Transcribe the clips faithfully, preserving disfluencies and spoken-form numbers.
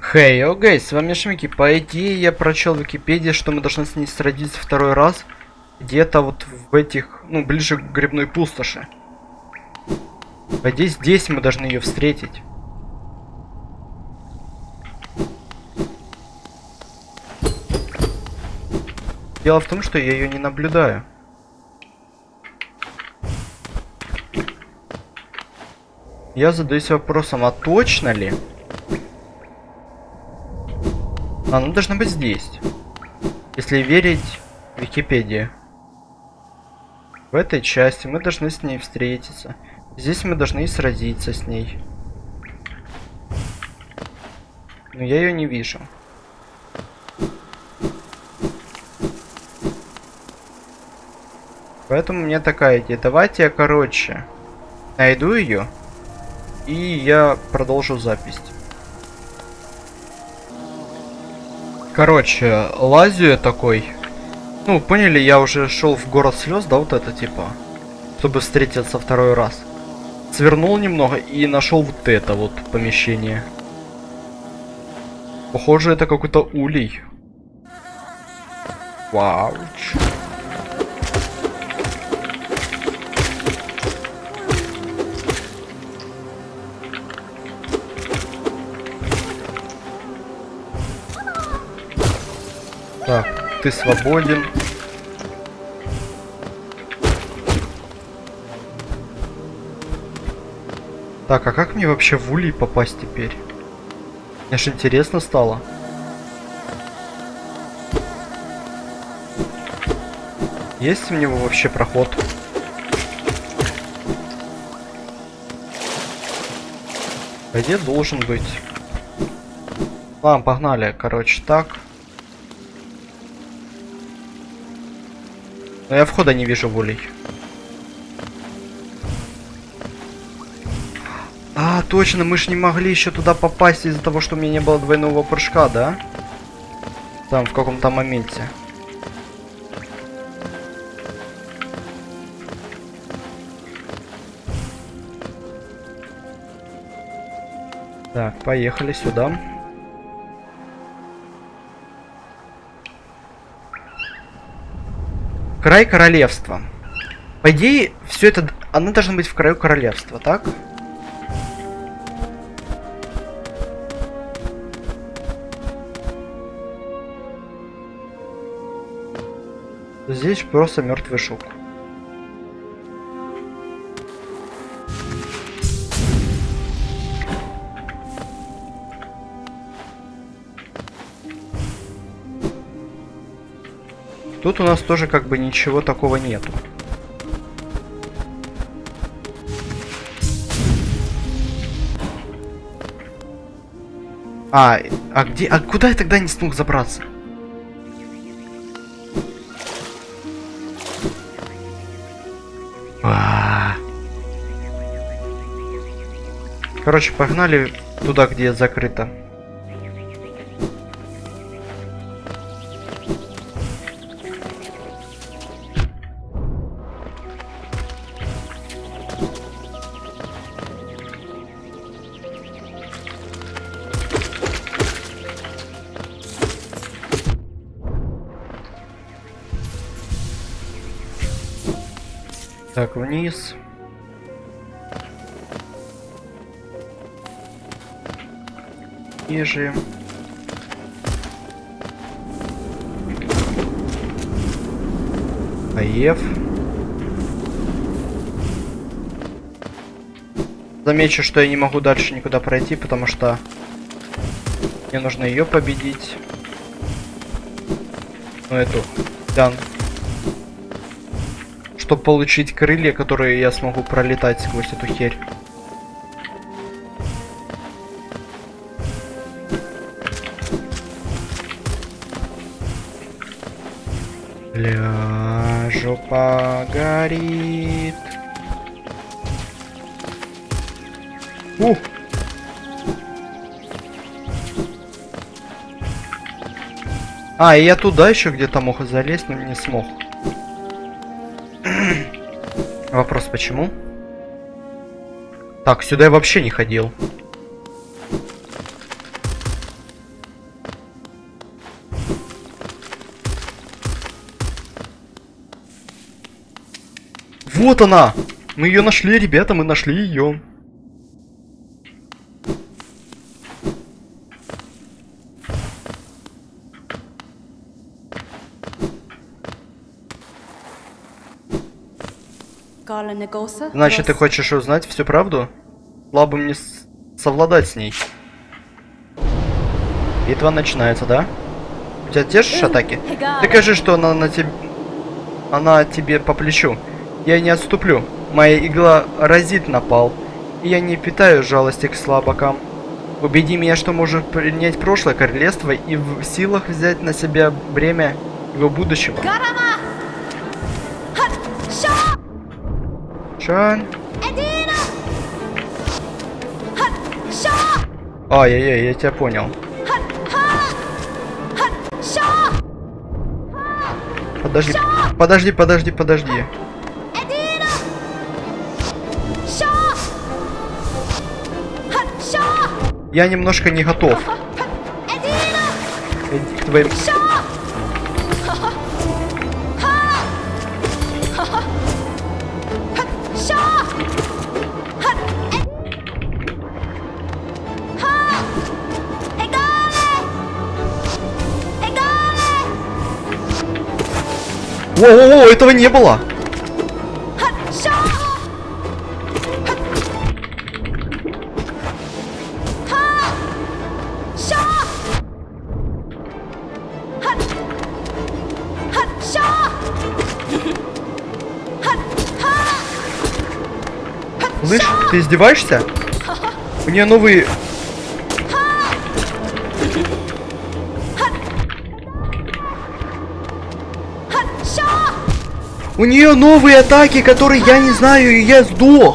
Хей, hey, окей, с вами Шмики. По идее, я прочел в Википедии, что мы должны с ней сразиться второй раз. Где-то вот в этих, ну, ближе к грибной пустоши. По идее, здесь мы должны ее встретить. Дело в том, что я ее не наблюдаю. Я задаюсь вопросом, а точно ли? Она должна быть здесь. Если верить Википедии. В этой части мы должны с ней встретиться. Здесь мы должны и сразиться с ней. Но я ее не вижу. Поэтому у меня такая идея. Давайте я, короче, найду ее. И я продолжу запись. Короче, лазю я такой. Ну, поняли, я уже шел в город слез, да, вот это типа. Чтобы встретиться второй раз. Свернул немного и нашел вот это вот помещение. Похоже, это какой-то улей. Вау. Так, ты свободен. Так, а как мне вообще в улей попасть теперь? Мне ж интересно стало. Есть у него вообще проход? Где должен быть? Ладно, погнали. Короче, так. Но я входа не вижу в улей. А, точно, мы ж не могли еще туда попасть из-за того, что у меня не было двойного прыжка, да? Там, в каком-то моменте. Так, поехали сюда. Край королевства. По идее, все это... Она должна быть в краю королевства, так? Здесь просто мертвый жук. Тут у нас тоже как бы ничего такого нету. А, а где... А куда я тогда не смог забраться? А -а -а. Короче, погнали туда, где закрыто. Так, вниз. Ниже. Аев. Замечу, что я не могу дальше никуда пройти, потому что мне нужно ее победить. Ну, эту. Дан. Чтобы получить крылья, которые я смогу пролетать сквозь эту херь. Ля, жопа горит. Ух! А, и я туда еще где-то мог залезть, но не смог. Вопрос, почему? Так, сюда я вообще не ходил. Вот она! Мы ее нашли, ребята, мы нашли ее. Значит, ты хочешь узнать всю правду? Слабо мне с... совладать с ней. Битва начинается, да? У тебя те же атаки? Докажи, что она на тебе... Она тебе по плечу. Я не отступлю. Моя игла разит напал. И я не питаю жалости к слабакам. Убеди меня, что можно принять прошлое королевство и в силах взять на себя бремя его будущего. Шан. Ай-яй-яй, я тебя понял. Подожди, подожди, подожди, подожди. Я немножко не готов. Иди к твоим... Воу-воу-воу, этого не было! Слышь, ты издеваешься? У нее новые... У нее новые атаки, которые я не знаю, и я сдох.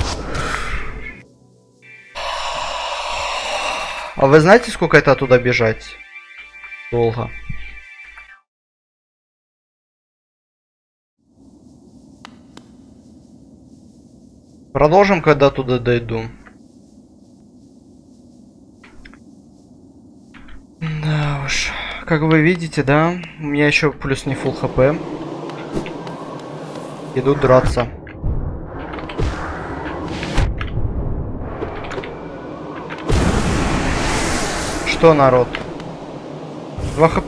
А вы знаете, сколько это оттуда бежать? Долго. Продолжим, когда туда дойду. Да уж. Как вы видите, да? У меня еще плюс не фулл хп. Идут драться. Что, народ? два хп?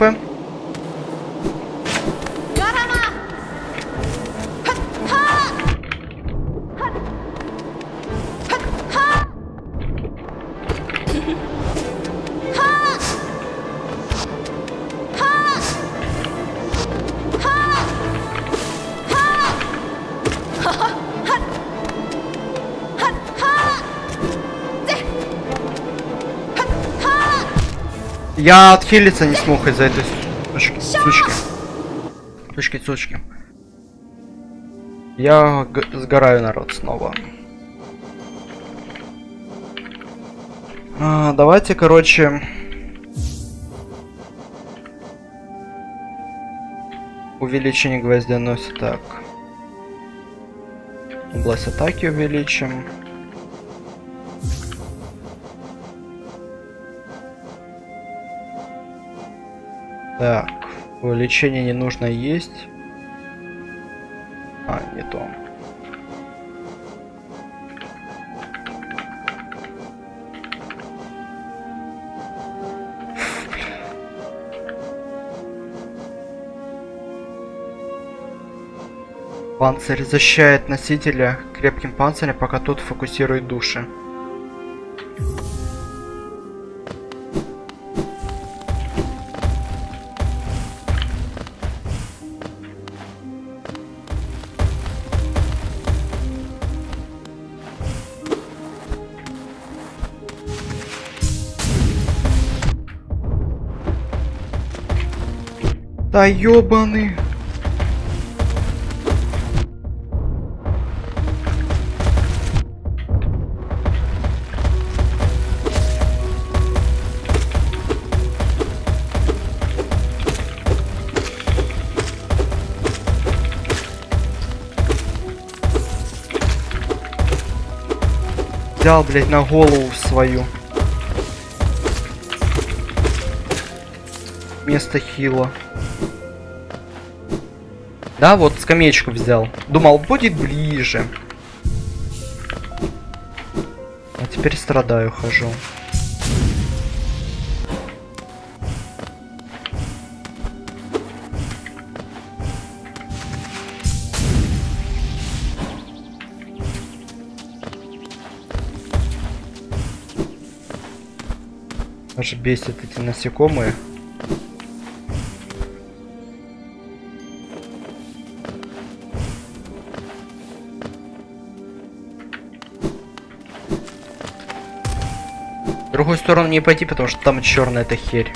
Я отхилиться не смог из-за этой сучки. Сучки. Сучки, сучки. Я сгораю, народ, снова. А, давайте, короче... Увеличение гвоздяноса. Так. Область атаки увеличим. Так, лечение не нужно есть. А, не то. Панцирь защищает носителя крепким панцирем, пока тот фокусирует души. Да ёбаный. Взял, блядь, на голову свою. Вместо хила. Да, вот скамеечку взял. Думал, будет ближе. А теперь страдаю, хожу. Аж бесит эти насекомые. В другую сторону не пойти, потому что там черная эта херь.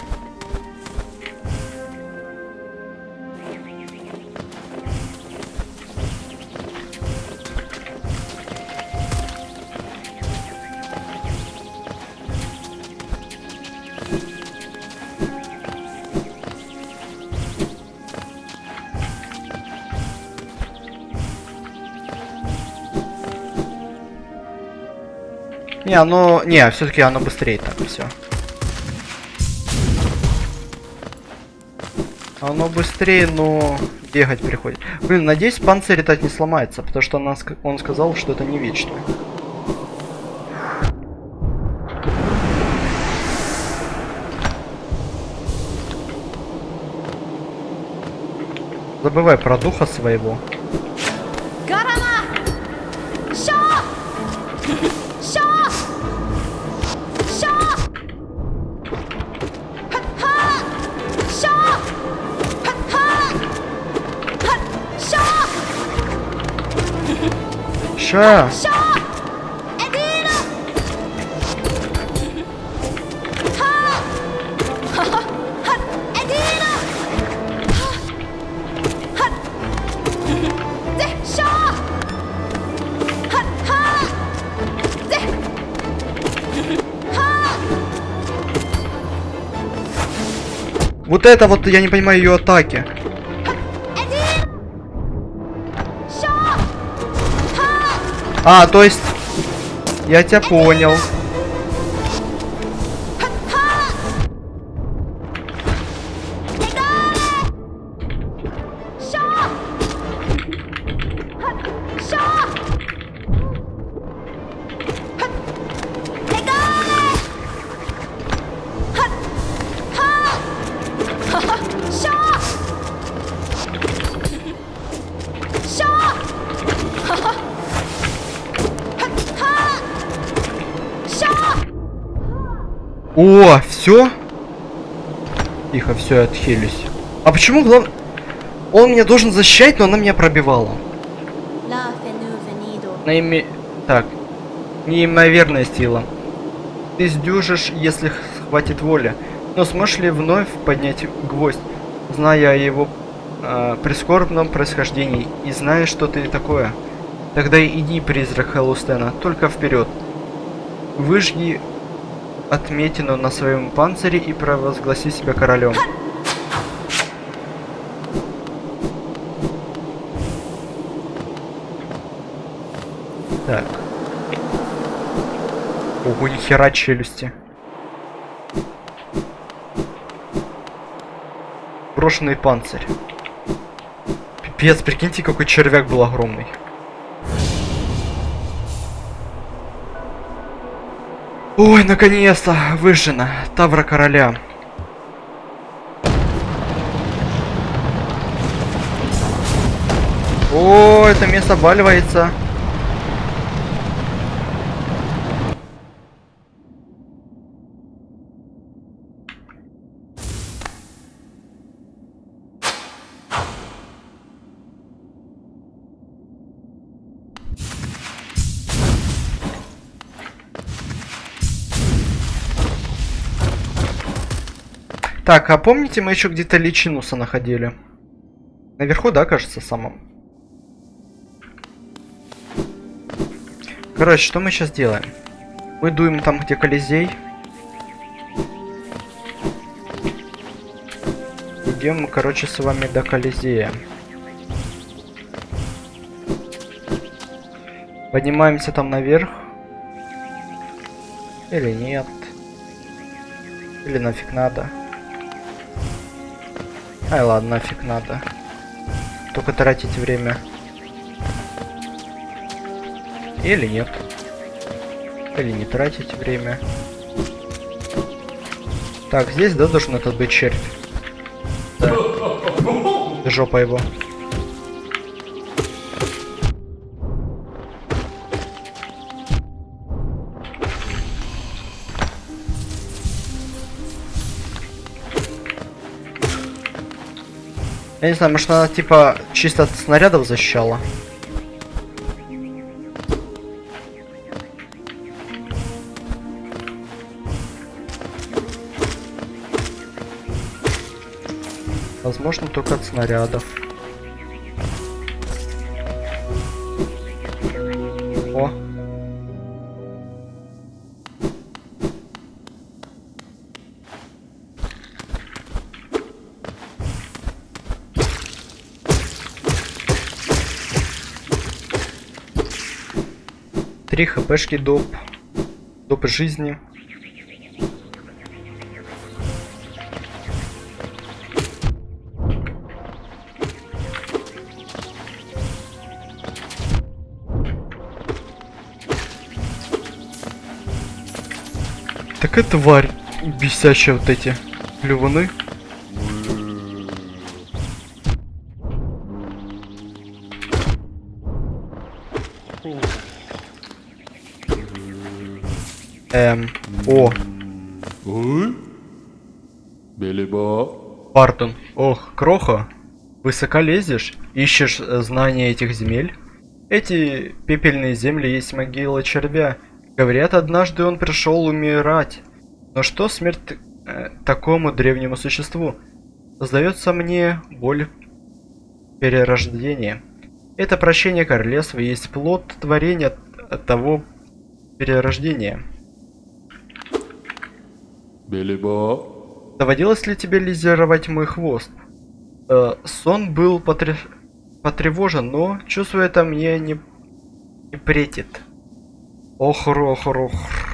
Не, оно... Не, все-таки оно быстрее так, все. Оно быстрее, но бегать приходит. Блин, надеюсь, панцирь летать не сломается, потому что он, он сказал, что это не вечно. Забывай про духа своего. Ша! Вот это вот, я не понимаю ее атаки. А, то есть... Я тебя понял. О, все? Тихо, все, я отхилюсь. А почему главное... Он меня должен защищать, но она меня пробивала. Наиме... Так. Неимоверная сила. Ты сдюжишь, если хватит воли. Но сможешь ли вновь поднять гвоздь, зная о его э, прискорбном происхождении и зная, что ты такое? Тогда иди, призрак Хеллустена, только вперед. Выжги отметину на своем панцире и провозгласи себя королем. Так. Ого, нихера челюсти. Брошенный панцирь. Пипец, прикиньте, какой червяк был огромный. Ой, наконец-то выжжена Тавра короля. О, это место обваливается. Так, а помните, мы еще где-то личинуса находили? Наверху, да, кажется, самом. Короче, что мы сейчас делаем? Мы дуем там, где Колизей. Идем мы, короче, с вами до Колизея. Поднимаемся там наверх. Или нет. Или нафиг надо. Ай, ладно, нафиг надо. только тратить время. Или нет. Или не тратить время. Так, здесь, да, должен этот быть червь? Да. Жопа его. Я не знаю, может она типа чисто от снарядов защищала? Возможно, только от снарядов. О. Три хпшки доп. Доп жизни. Так это тварь бесячая, вот эти плюваны. Эм, о. Пардон. Ох, Кроха. Высоко лезешь? Ищешь знания этих земель? Эти пепельные земли есть могила червя. Говорят, однажды он пришел умирать. Но что смерть э, такому древнему существу? Сдается мне боль перерождения. Это прощение королевства есть плод творения от, от того перерождения. Билибо. Доводилось ли тебе лизировать мой хвост? Э, сон был потре... потревожен, но чувство это мне не, не претит. Охр-охр-охр.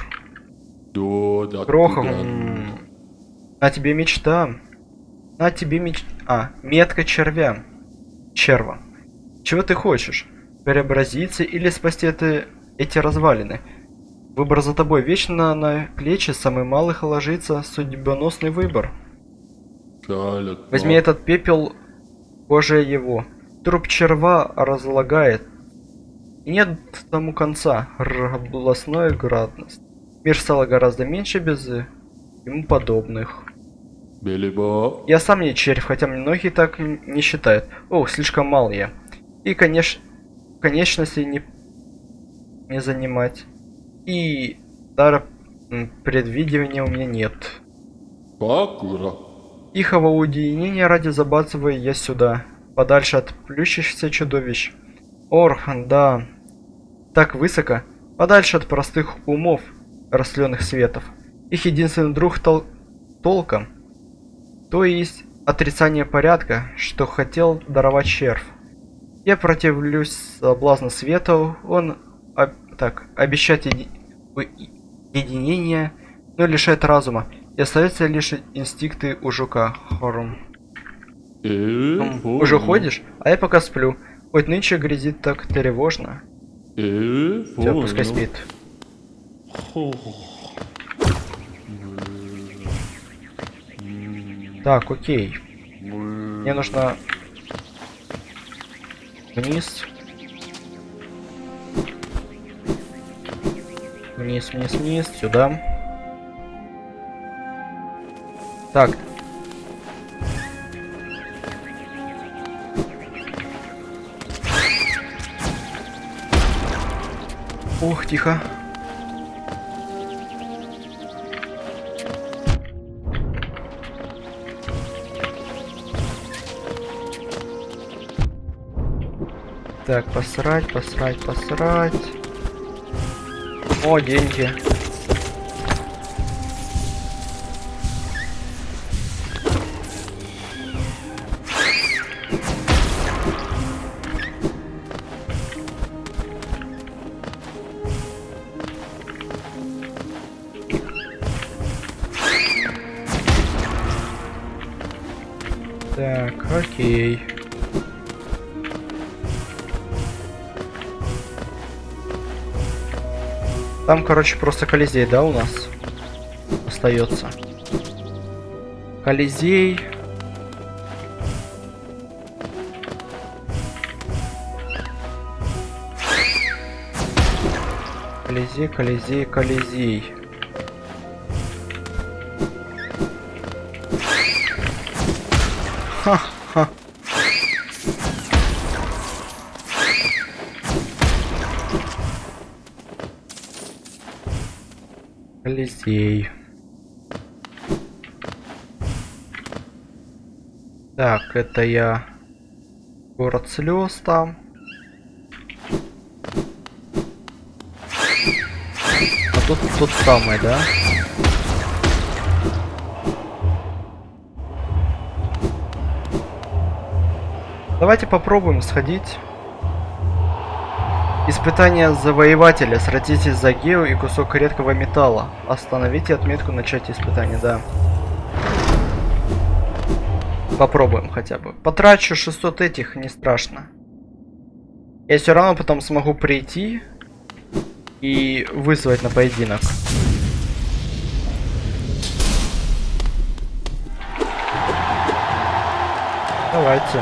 Крохом. На тебе мечта. На тебе меч... А, метка червя. Черва. Чего ты хочешь? Преобразиться или спасти это... эти развалины? Выбор за тобой. Вечно на плечи самый малых ложится судьбоносный выбор. Возьми этот пепел, кожа его. Труп черва разлагает. И нет тому конца. Областной градность. Мир стало гораздо меньше без ему подобных. Билибо. Я сам не червь, хотя многие так не считают. Ох, слишком мал я. И, конечно, конечностей не, не занимать. И дара предвидения у меня нет. Пакура. Тихого уединения ради забацываю я сюда. Подальше от плющихся чудовищ. Орхан, да. Так высоко. Подальше от простых умов, растленных светов. Их единственный друг тол толком. То есть отрицание порядка, что хотел даровать червь. Я противлюсь соблазну света, он об, так, обещает еди единение, но лишает разума. И остаются лишь инстинкты у жука. Хором. Уже ходишь? А я пока сплю. Хоть нынче грязит так тревожно. Все, пускай спит. Так, окей. Мне нужно вниз. Вниз, вниз, вниз, сюда. Так. Ох, тихо. Так, посрать, посрать, посрать. О, деньги. Так, окей. Там, короче, просто Колизей, да, у нас остается. Колизей. Колизей, Колизей, Колизей. Ха-ха. Колизей. Так, это я город слез там. А тут тот самый, да? Давайте попробуем сходить. Испытание завоевателя. Сразитесь за гео и кусок редкого металла. Остановите отметку начать испытание, да. Попробуем хотя бы. Потрачу шестьсот этих, не страшно. Я все равно потом смогу прийти и вызвать на поединок. Давайте.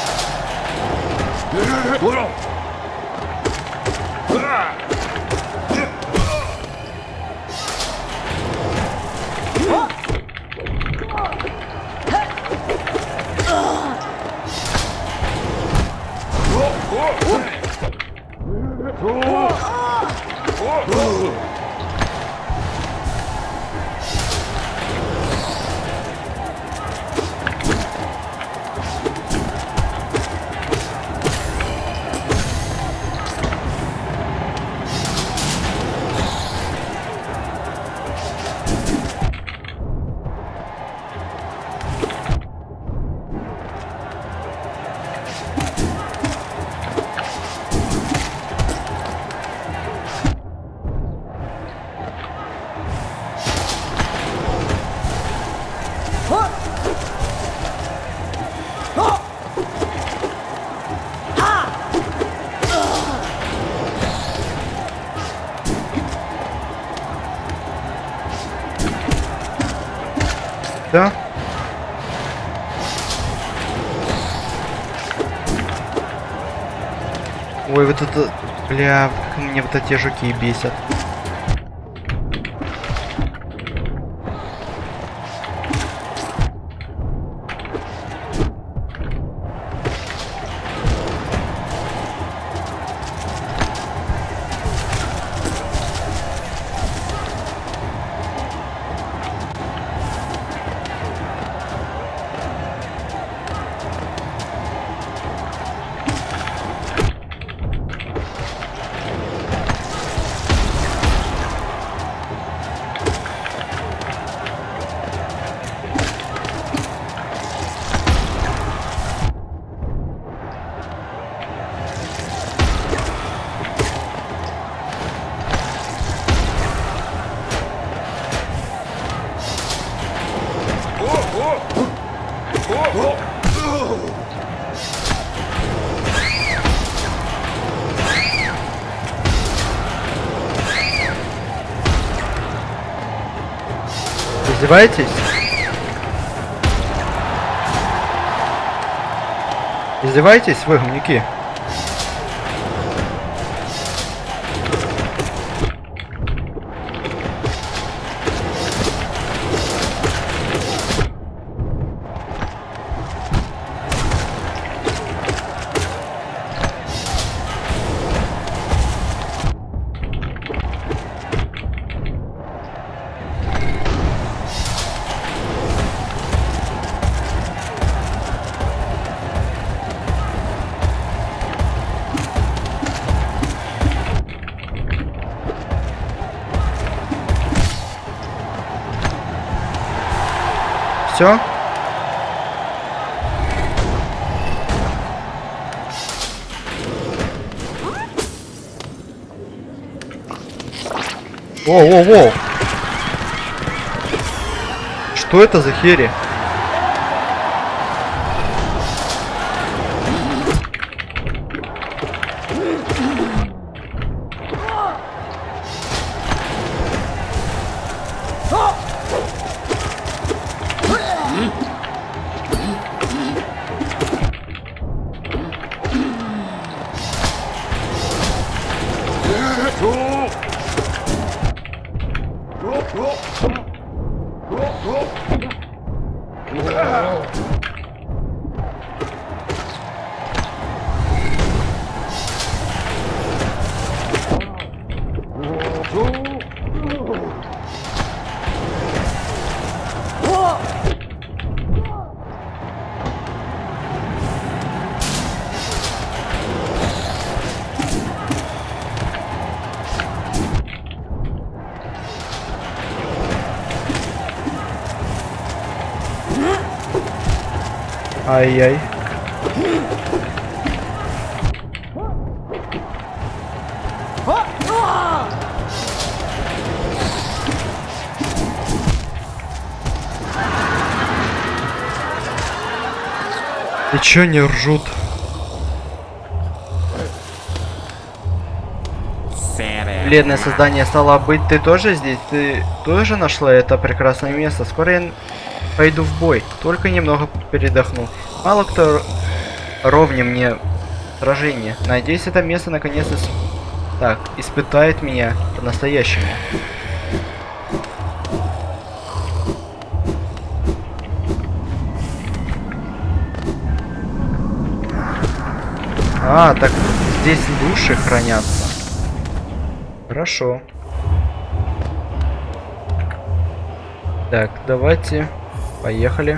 Да? Ой, вот это... Бля, как мне вот эти жуки бесят. Издеваетесь? Издеваетесь вы, гумники? Все? Воу-воу-воу! Что это за хери? Ай-яй. И чё не ржут? Бледное создание, стало быть, ты тоже здесь? Ты тоже нашла это прекрасное место? Скоро я пойду в бой, только немного передохну. Мало кто ровнее мне сражение. Надеюсь, это место наконец-то так испытает меня по-настоящему. А, так здесь души хранятся. Хорошо. Так, давайте поехали.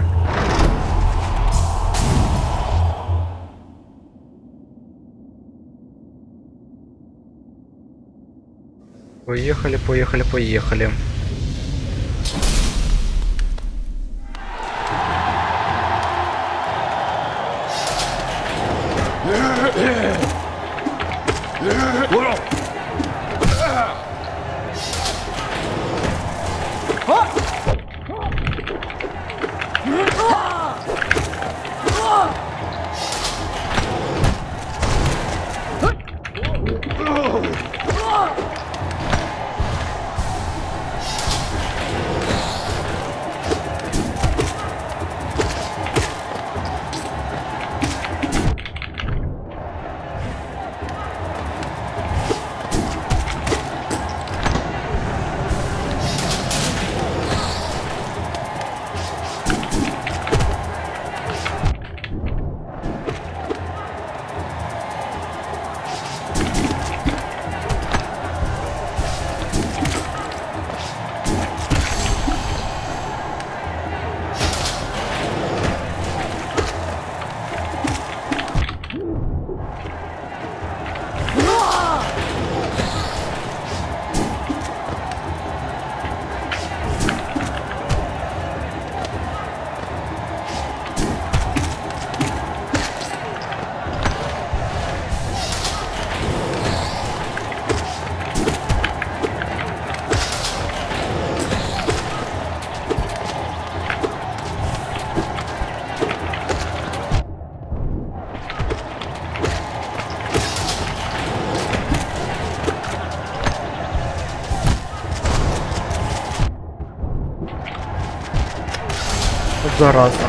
Поехали, поехали, поехали. Зараза.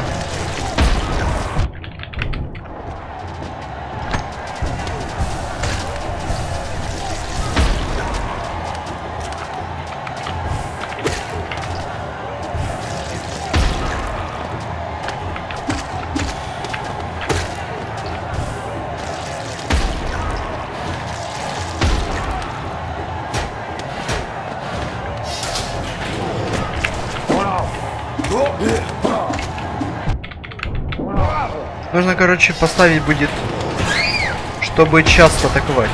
Нужно, короче, поставить будет, чтобы часто атаковать.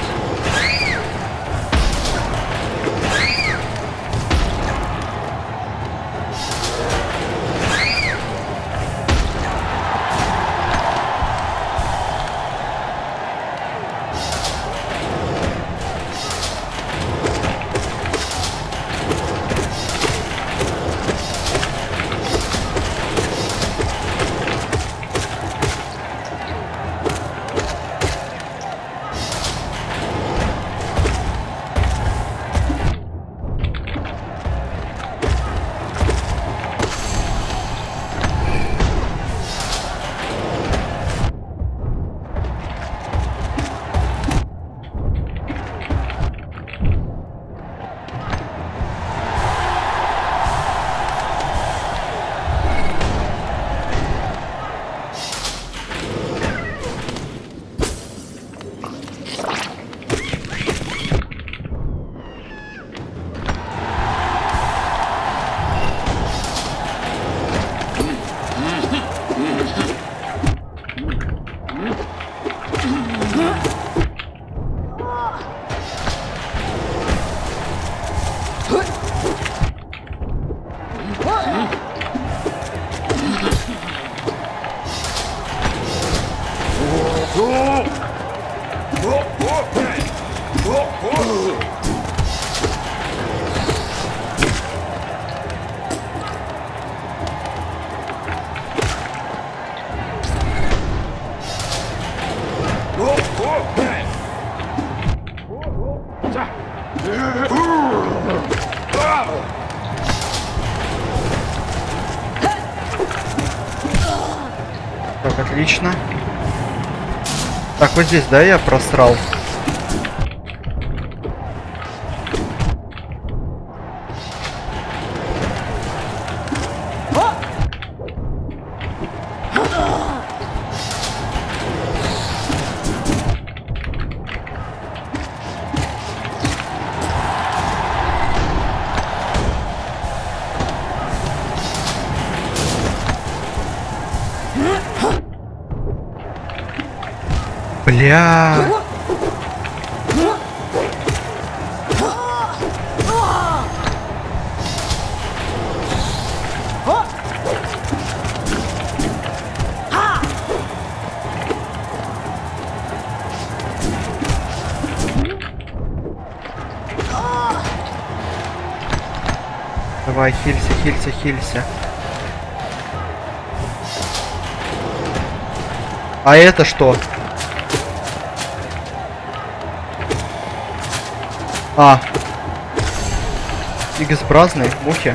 Так, отлично. Так, вот здесь, да, я просрал. Бля. Давай, хилься, хилься, хилься. А это что? А. Игосбразные мухи.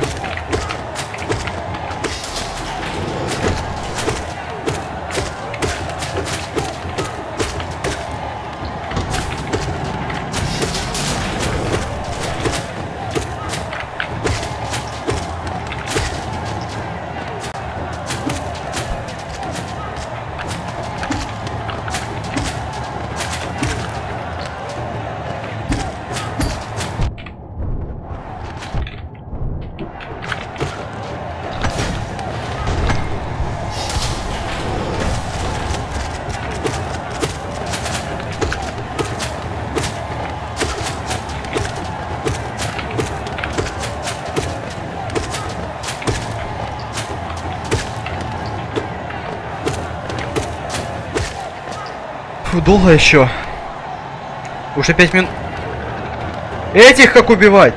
Фу, долго еще. Уже пять минут. Этих как убивать?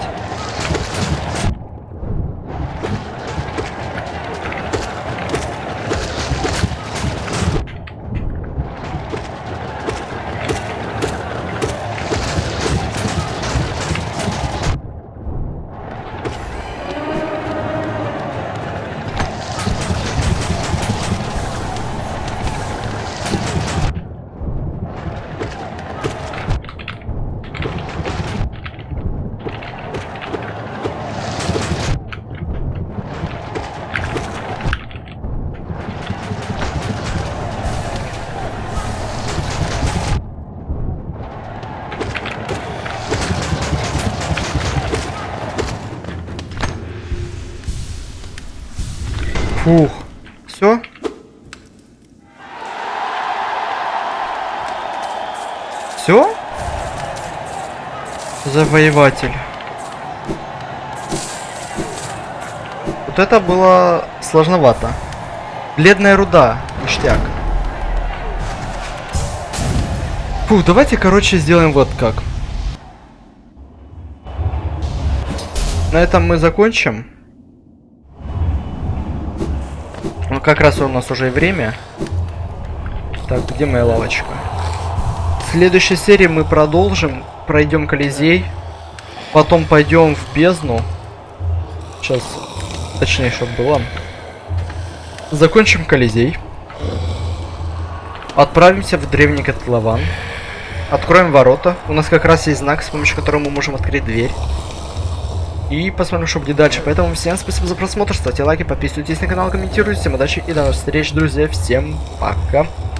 Фух. Все? Все? Завоеватель. Вот это было сложновато. Бледная руда. Ништяк. Фух, давайте, короче, сделаем вот как. На этом мы закончим. Ну, как раз у нас уже и время. Так, где моя лавочка? В следующей серии мы продолжим. Пройдем Колизей. Потом пойдем в бездну. Сейчас, точнее, чтобы было. Закончим Колизей. Отправимся в древний котлован. Откроем ворота. У нас как раз есть знак, с помощью которого мы можем открыть дверь. И посмотрим, что будет дальше. Поэтому всем спасибо за просмотр. Ставьте лайки, подписывайтесь на канал, комментируйте. Всем удачи и до новых встреч, друзья. Всем пока.